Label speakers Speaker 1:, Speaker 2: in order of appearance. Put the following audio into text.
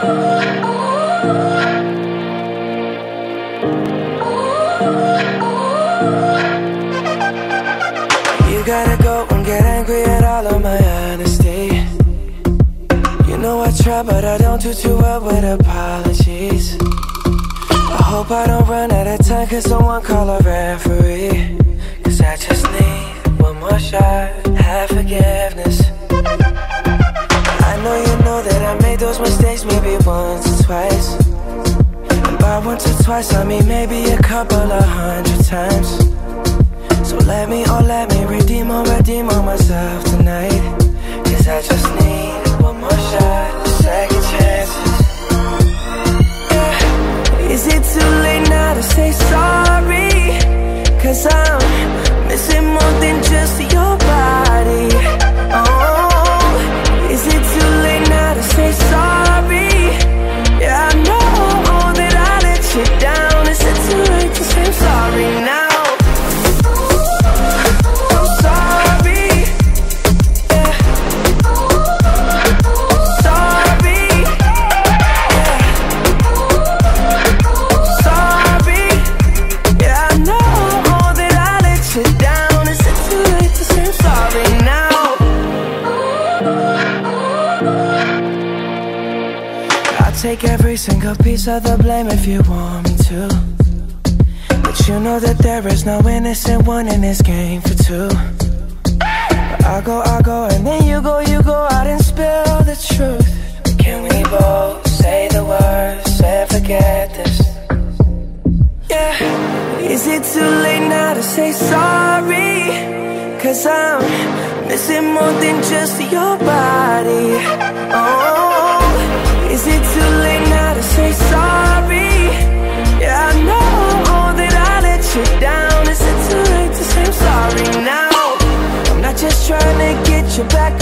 Speaker 1: You gotta go and get angry at all of my honesty. You know I try, but I don't do too well with apologies. I hope I don't run out of time, cause someone call a referee. Cause I just need one more shot, have forgiveness. I know you know that I made those mistakes maybe once or twice. And by once or twice I mean maybe a couple of 100 times. So let me redeem on myself tonight. Cause I just need one more shot, second chances. Yeah. Is it too late now to say sorry? Cause I'm missing more than just your body. Oh, is it too late now to say sorry? Yeah, I know that I let you down. Is it too late to say I'm sorry now? Take every single piece of the blame if you want me to. But you know that there is no innocent one in this game for two. But I go, and then you go out and spill the truth. But can we both say the words and forget this? Yeah. Is it too late now to say sorry? Cause I'm missing more than just your body. Oh, is it too late now to say sorry? Yeah, I know that I let you down. Is it too late to say I'm sorry now? I'm not just trying to get you back